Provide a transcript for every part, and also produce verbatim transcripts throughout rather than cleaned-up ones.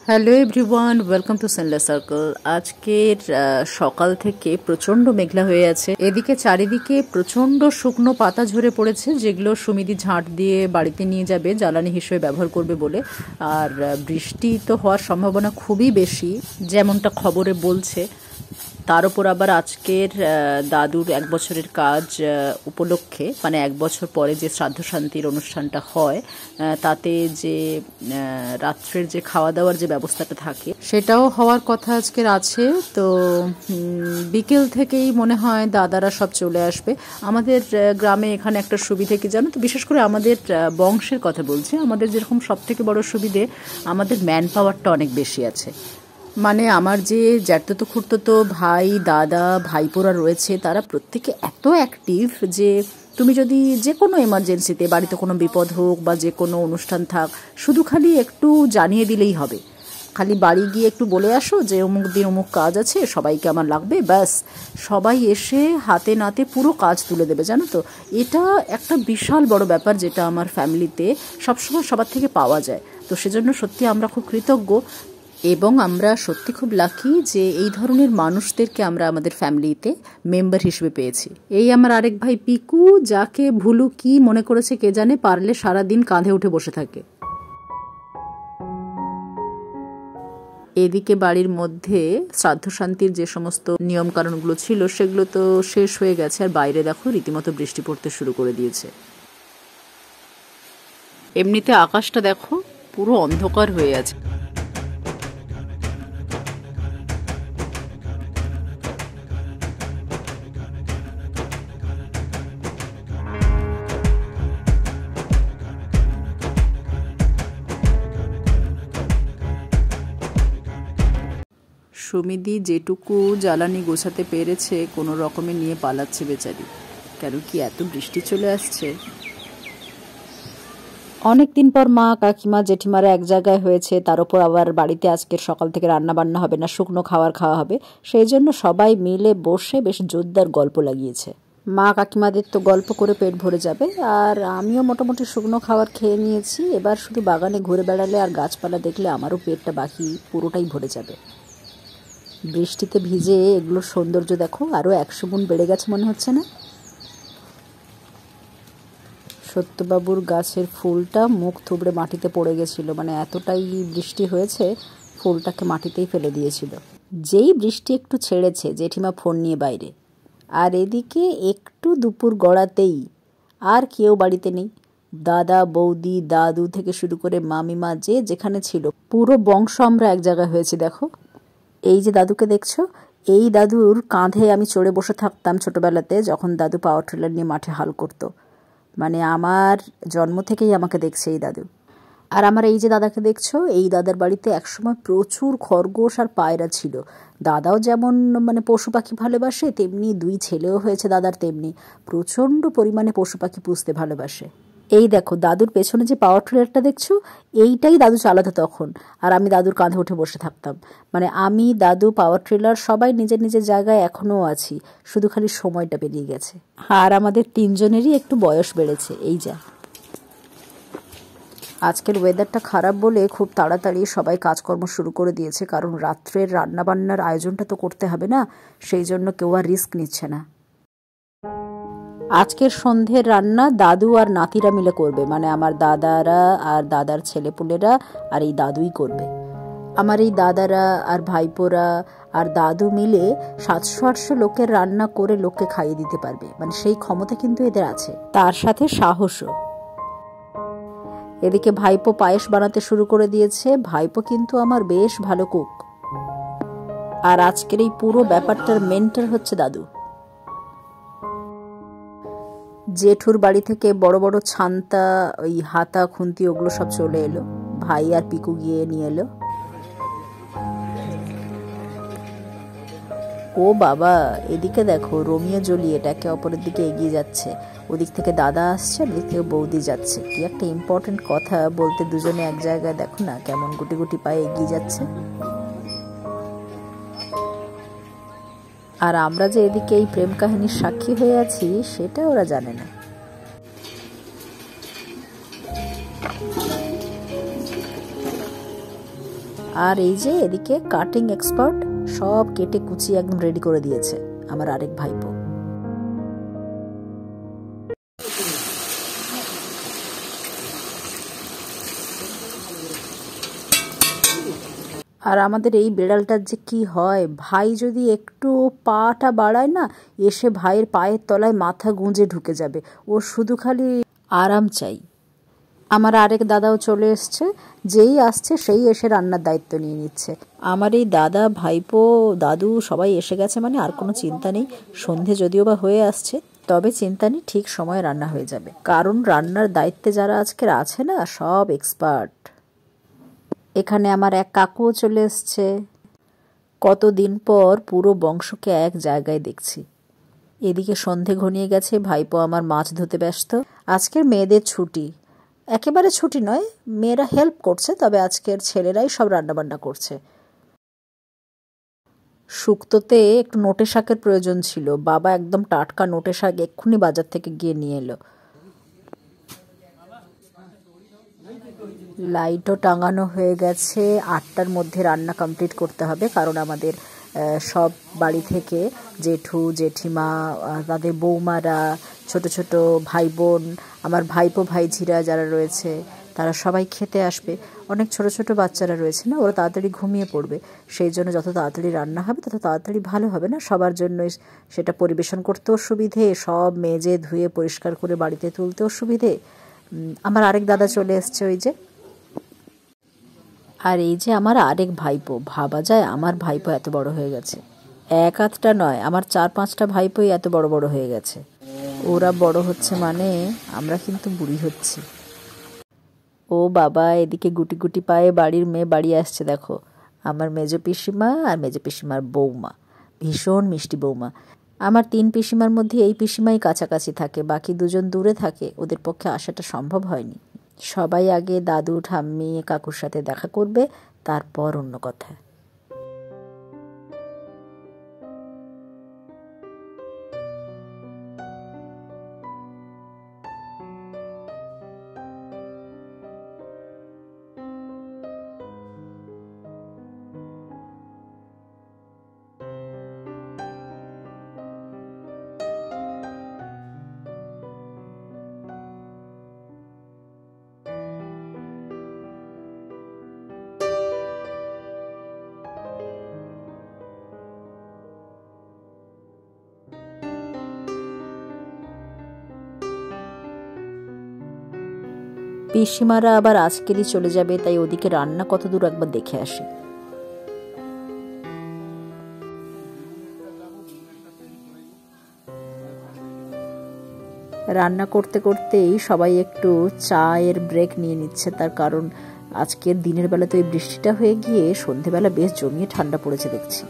Hello everyone, welcome to sunless circle. আজকের সকাল থেকে প্রচণ্ড মেঘলা হয়ে আছে। এদিকে চারিদিকে প্রচণ্ড শুকনো পাতা ঝরে পড়েছে, যেগুলো সুমিদি ঝাঁট দিয়ে বাড়িতে নিয়ে যাবে জ্বালানি হিসেবে ব্যবহার করবে বলে। আর বৃষ্টি তো হওয়ার সম্ভাবনা খুবই বেশি, যেমনটা খবরে বলছে। তার উপর আবার আজকের দাদুর এক বছরের কাজ উপলক্ষে, মানে এক বছর পরে যে শ্রাদ্ধ শান্তির অনুষ্ঠানটা হয়, তাতে যে রাত্রের যে খাওয়া দাওয়ার যে ব্যবস্থাটা থাকে সেটাও হওয়ার কথা আজকের আছে। তো বিকেল থেকেই মনে হয় দাদারা সব চলে আসবে। আমাদের গ্রামে এখানে একটা সুবিধে কি জানো তো, বিশেষ করে আমাদের বংশের কথা বলছি, আমাদের যেরকম সব থেকে বড় সুবিধে, আমাদের ম্যান পাওয়ারটা অনেক বেশি আছে। মানে আমার যে জ্যাঠতো খুড়তো ভাই, দাদা, ভাইপোরা রয়েছে, তারা প্রত্যেকে এত অ্যাক্টিভ যে তুমি যদি যে কোনো এমার্জেন্সিতে, বাড়িতে কোনো বিপদ হোক বা যে কোনো অনুষ্ঠান থাক, শুধু খালি একটু জানিয়ে দিলেই হবে। খালি বাড়ি গিয়ে একটু বলে আসো যে অমুক দিন অমুক কাজ আছে, সবাইকে আমার লাগবে, ব্যাস সবাই এসে হাতে নাতে পুরো কাজ তুলে দেবে। জানো তো, এটা একটা বিশাল বড় ব্যাপার, যেটা আমার ফ্যামিলিতে সবসময় সবার থেকে পাওয়া যায়। তো সেজন্য সত্যি আমরা খুব কৃতজ্ঞ এবং আমরা সত্যি খুব লাকি যে এই ধরনের মানুষদেরকে আমরা আমাদের ফ্যামিলিতে মেম্বার হিসেবে পেয়েছি। এই আমার আরেক ভাই পিকু, যাকে ভুলু কি মনে করেছে কে জানে, পারলে সারাদিন কাঁধে উঠে বসে থাকে। এদিকে বাড়ির মধ্যে শ্রাদ্ধ শান্তির যে সমস্ত নিয়ম কানুনগুলো ছিল সেগুলো তো শেষ হয়ে গেছে, আর বাইরে দেখো রীতিমতো বৃষ্টি পড়তে শুরু করে দিয়েছে। এমনিতে আকাশটা দেখো পুরো অন্ধকার হয়ে আছে। সুমিদি যেটুকু জ্বালানি গোছাতে পেরেছে কোনো রকমে নিয়ে পালাচ্ছে বেচারি, কেন কি এত বৃষ্টি চলে আসছে। অনেক দিন পর মা, কাকিমা, জেঠিমারা এক জায়গায় হয়েছে, তার উপর আবার বাড়িতে আজকের সকাল থেকে রান্না বান্না হবে না, শুকনো খাবার খাওয়া হবে। সেই জন্য সবাই মিলে বসে বেশ জোরদার গল্প লাগিয়েছে। মা কাকিমাদের তো গল্প করে পেট ভরে যাবে, আর আমিও মোটামুটি শুকনো খাবার খেয়ে নিয়েছি। এবার শুধু বাগানে ঘুরে বেড়ালে আর গাছপালা দেখলে আমারও পেটটা বাকি পুরোটাই ভরে যাবে। বৃষ্টিতে ভিজে এগুলোর সৌন্দর্য দেখো আরও একশো গুণ বেড়ে গেছে মনে হচ্ছে না? সত্যবাবুর গাছের ফুলটা মুখ থুবড়ে মাটিতে পড়ে গেছিল, মানে এতটাই বৃষ্টি হয়েছে ফুলটাকে মাটিতেই ফেলে দিয়েছিল। যেই বৃষ্টি একটু ছেড়েছে, জেঠিমা ফোন নিয়ে বাইরে। আর এদিকে একটু দুপুর গড়াতেই আর কেউ বাড়িতে নেই। দাদা, বৌদি, দাদু থেকে শুরু করে মামিমা যে যেখানে ছিল, পুরো বংশ আমরা এক জায়গায় হয়েছি। দেখো এই যে দাদুকে দেখছো, এই দাদুর কাঁধে আমি চড়ে বসে থাকতাম ছোটবেলাতে, যখন দাদু পাওয়ার ট্রিলার নিয়ে মাঠে হাল করতো। মানে আমার জন্ম থেকেই আমাকে দেখছে এই দাদু। আর আমার এই যে দাদাকে দেখছো, এই দাদার বাড়িতে একসময় প্রচুর খরগোশ আর পায়রা ছিল। দাদাও যেমন মানে পশু পাখি ভালোবাসে, তেমনি দুই ছেলেও হয়েছে দাদার, তেমনি প্রচণ্ড পরিমাণে পশু পাখি পুষতে ভালোবাসে। এই দেখো দাদুর পেছনে যে পাওয়ার ট্রিলারটা দেখছো, এইটাই দাদু চালাতো তখন, আর আমি দাদুর কাঁধে উঠে বসে থাকতাম। মানে আমি, দাদু, পাওয়ার ট্রিলার সবাই নিজের নিজের জায়গায় এখনও আছি, শুধু খালি সময়টা পেরিয়ে গেছে। আর আমাদের তিনজনেরই একটু বয়স বেড়েছে। এই যা আজকের ওয়েদারটা খারাপ বলে খুব তাড়াতাড়ি সবাই কাজকর্ম শুরু করে দিয়েছে, কারণ রাত্রের রান্নাবান্নার আয়োজনটা তো করতে হবে না, সেই জন্য কেউ আর রিস্ক নিচ্ছে না। আজকের সন্ধ্যের রান্না দাদু আর নাতিরা মিলে করবে, মানে আমার দাদারা আর দাদার ছেলেপুলেরা আর এই দাদুই করবে। আমার এই দাদারা আর ভাইপোরা আর দাদু মিলে সাতশো আটশো লোকের রান্না করে লোককে খাইয়ে দিতে পারবে, মানে সেই ক্ষমতা কিন্তু এদের আছে, তার সাথে সাহসও। এদিকে ভাইপো পায়েস বানাতে শুরু করে দিয়েছে। ভাইপো কিন্তু আমার বেশ ভালো কুক। আর আজকের এই পুরো ব্যাপারটার মেন্টর হচ্ছে দাদু। জেঠুর বাড়ি থেকে বড় বড় ছান্তা, ওই হাতা, খুন্তি, ওগুলো সব চলে এলো। ভাই আর পিকু গিয়ে নিয়ে এলো। ও বাবা, এদিকে দেখো রোমিও জুলিয়েট একে অপরের দিকে এগিয়ে যাচ্ছে। ওদিক থেকে দাদা আসছে, ওদিক থেকে বৌদি যাচ্ছে। কি একটা ইম্পর্টেন্ট কথা বলতে দুজনে এক জায়গায়, দেখো না কেমন গুটি গুটি পায়ে এগিয়ে যাচ্ছে। আর আমরা যে এদিকে এই প্রেম কাহিনীর সাক্ষী হয়ে আছি সেটা ওরা জানে না। আর এই যে এদিকে কাটিং এক্সপার্ট সব কেটে কুচিয়ে একদম রেডি করে দিয়েছে আমার আরেক ভাইপো। আর আমাদের এই বিড়ালটার যে কি হয়, ভাই যদি একটু পাটা বাড়ায় না, এসে ভাইয়ের পায়ের তলায় মাথা গুঁজে ঢুকে যাবে। ও শুধু খালি আরাম চাই। আমার আরেক দাদাও চলে এসছে, যেই আসছে সেই এসে রান্নার দায়িত্ব নিয়ে নিচ্ছে। আমার এই দাদা, ভাইপো, দাদু সবাই এসে গেছে মানে আর কোনো চিন্তা নেই। সন্ধে যদিও বা হয়ে আসছে, তবে চিন্তা নেই, ঠিক সময়ে রান্না হয়ে যাবে। কারণ রান্নার দায়িত্বে যারা আজকের আছে না, সব এক্সপার্ট। এখানে আমার এক কাকুও চলে এসছে। কতদিন পর পুরো বংশকে এক জায়গায় দেখছি। এদিকে সন্ধে ঘনিয়ে গেছে, ভাইপো আমার মাছ ধুতে ব্যস্ত। আজকের মেয়েদের ছুটি, একেবারে ছুটি নয়, মেয়েরা হেল্প করছে, তবে আজকের ছেলেরাই সব রান্নাবান্না করছে। শুক্তোতে একটু নোটে শাকের প্রয়োজন ছিল, বাবা একদম টাটকা নোটে শাক এক্ষুনি বাজার থেকে গিয়ে নিয়ে এলো। লাইটও টাঙানো হয়ে গেছে, আটটার মধ্যে রান্না কমপ্লিট করতে হবে, কারণ আমাদের সব বাড়ি থেকে জেঠু জেঠিমা, তাদের বৌমারা, ছোট ছোট ভাই বোন, আমার ভাইপো ভাইঝিরা যারা রয়েছে তারা সবাই খেতে আসবে। অনেক ছোট ছোট বাচ্চারা রয়েছে না, ওরা তাড়াতাড়ি ঘুমিয়ে পড়বে। সেই জন্য যত তাড়াতাড়ি রান্না হবে তত তাড়াতাড়ি ভালো হবে না, সবার জন্যই সেটা পরিবেশন করতেও সুবিধে, সব মেজে ধুয়ে পরিষ্কার করে বাড়িতে তুলতেও সুবিধে। আমার আরেক দাদা চলে এসছে ওই যে। আর এই যে আমার আরেক ভাইপো, ভাবা যায় আমার ভাইপো এত বড় হয়ে গেছে। এক আধটা নয়, আমার চার পাঁচটা ভাইপোই এত বড় বড় হয়ে গেছে। ওরা বড় হচ্ছে মানে আমরা কিন্তু বুড়ি হচ্ছি। ও বাবা, এদিকে গুটি গুটি পায়ে বাড়ির মেয়ে বাড়ি আসছে দেখো, আমার মেজ পিসিমা আর মেজ পিসিমার বৌমা, ভীষণ মিষ্টি বৌমা। আমার তিন পিসিমার মধ্যে এই পিসিমাই কাছাকাছি থাকে, বাকি দুজন দূরে থাকে, ওদের পক্ষে আসাটা সম্ভব হয়নি। সবাই আগে দাদু ঠাম্মি কাকুর সাথে দেখা করবে, তারপর অন্য কথা। পিসিমারা আবার আজকেরই চলে যাবে, তাই ওদিকে রান্না কত দূর একবার দেখে আসি। রান্না করতে করতেই সবাই একটু চায়ের ব্রেক নিয়ে নিচ্ছে, তার কারণ আজকের দিনের বেলা তো এই বৃষ্টিটা হয়ে গিয়ে সন্ধেবেলা বেশ জমিয়ে ঠান্ডা পড়েছে দেখছি।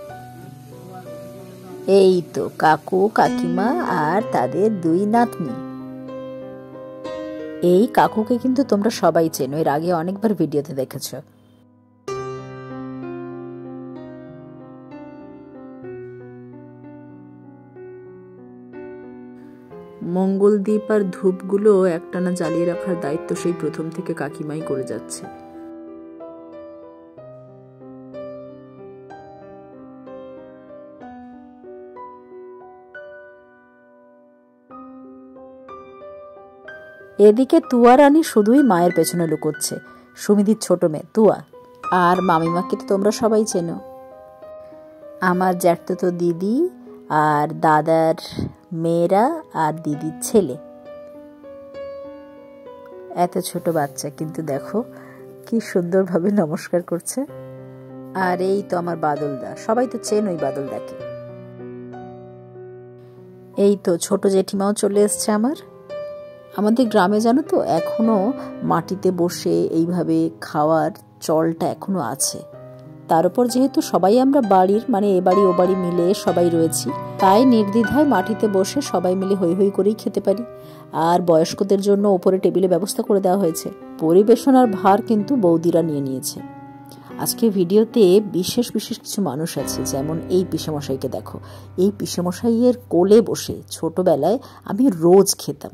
এই তো কাকু কাকিমা আর তাদের দুই নাতনি। এই কাকুকে কিন্তু তোমরা সবাই চেনো, এর আগে অনেকবার ভিডিওতে দেখেছো। মঙ্গলদ্বীপ আর ধূপগুলো একটানা জ্বালিয়ে রাখার দায়িত্ব সেই প্রথম থেকে কাকিমাই করে যাচ্ছে। এদিকে তুয়া রানী শুধুই মায়ের পেছনে লুকোচ্ছে, সুমিদির ছোট মেয়ে তুয়া। আর মামিমাকে তো তোমরা সবাই চেনো, আমার জ্যাঠতো দিদি আর দাদার মেয়েরা আর দিদির ছেলে। এত ছোট বাচ্চা, কিন্তু দেখো কি সুন্দরভাবে নমস্কার করছে। আর এই তো আমার বাদলদা, সবাই তো চেনোই বাদলদাকে। এই তো ছোট জেঠিমাও চলে এসছে আমার। আমাদের গ্রামে জানো তো এখনো মাটিতে বসে এইভাবে খাওয়ার চলটা এখনো আছে। তার উপর যেহেতু সবাই আমরা বাড়ির মানে এ বাড়ি ও বাড়ি মিলে সবাই রয়েছি, তাই নির্দ্বিধায় মাটিতে বসে সবাই মিলে হৈ হৈ করেই খেতে পারি। আর বয়স্কদের জন্য ওপরে টেবিলে ব্যবস্থা করে দেওয়া হয়েছে। পরিবেশনার ভার কিন্তু বৌদিরা নিয়ে নিয়েছে। আজকে ভিডিওতে বিশেষ বিশেষ কিছু মানুষ আছে, যেমন এই পিসেমশাইকে দেখো। এই পিসেমশাইয়ের কোলে বসে ছোটবেলায় আমি রোজ খেতাম।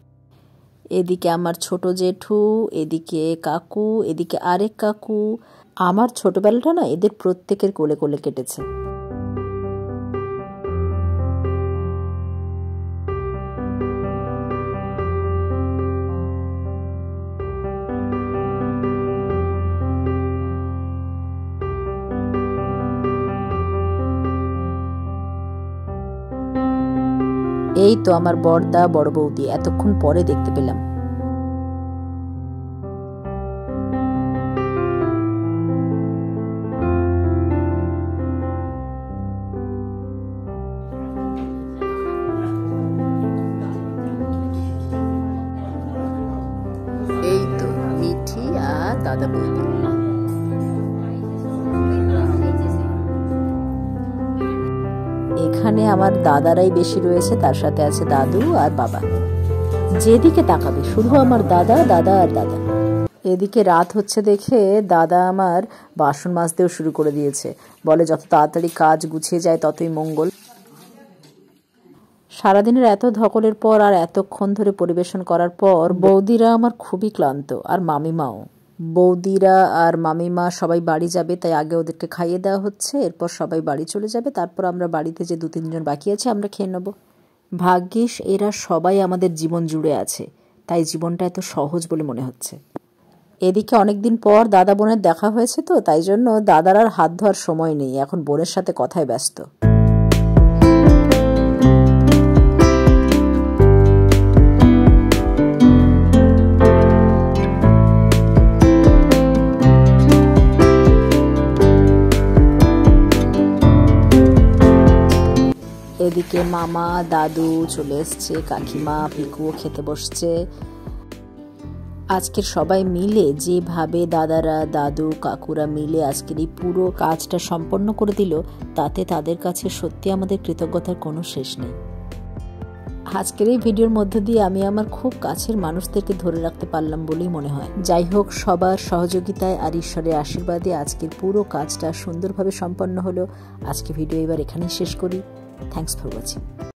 এদিকে আমার ছোট জেঠু, এদিকে কাকু, এদিকে আরেক কাকু, আমার ছোটবেলাটা না এদের প্রত্যেকের কোলে কোলে কেটেছে। এই তো আমার বড়দা বড় বৌদি, এতক্ষণ পরে দেখতে পেলাম। এই তো মিঠি আর দাদা বৌদি। এখানে আমার দাদারাই বেশি রয়েছে, তার সাথে আছে দাদু আর বাবা। যেদিকে তাকাবে শুধু আমার দাদা দাদা আর দাদা। এদিকে রাত হচ্ছে দেখে দাদা আমার বাসন মাজতেও শুরু করে দিয়েছে, বলে যত তাড়াতাড়ি কাজ গুছিয়ে যায় ততই মঙ্গল। সারাদিনের এত ধকলের পর আর এতক্ষণ ধরে পরিবেশন করার পর বৌদিরা আমার খুবই ক্লান্ত, আর মামিমাও। বৌদিরা আর মামিমা সবাই বাড়ি যাবে, তাই আগে ওদেরকে খাইয়ে দেওয়া হচ্ছে, এরপর সবাই বাড়ি চলে যাবে, তারপর আমরা বাড়িতে যে দু তিনজন বাকি আছে আমরা খেয়ে নেব। ভাগ্যিস এরা সবাই আমাদের জীবন জুড়ে আছে, তাই জীবনটা এত সহজ বলে মনে হচ্ছে। এদিকে অনেকদিন পর দাদা বোনের দেখা হয়েছে, তো তাই জন্য দাদার আর হাত ধোয়ার সময় নেই, এখন বোনের সাথে কথায় ব্যস্ত। এদিকে মামা দাদু চলে এসছে, কাকিমা পিকুও খেতে বসছে। আজকের সবাই মিলে যেভাবে দাদারা দাদু কাকুরা মিলে আজকের এই পুরো কাজটা সম্পন্ন করে দিল, তাতে তাদের কাছে সত্যি আমাদের কৃতজ্ঞতার কোনো শেষ নেই। আজকের এই ভিডিওর মধ্য দিয়ে আমি আমার খুব কাছের মানুষদেরকে ধরে রাখতে পারলাম বলেই মনে হয়। যাই হোক, সবার সহযোগিতায় আর ঈশ্বরের আশীর্বাদে আজকের পুরো কাজটা সুন্দরভাবে সম্পন্ন হলো। আজকে ভিডিও এবার এখানেই শেষ করি। Thanks for watching.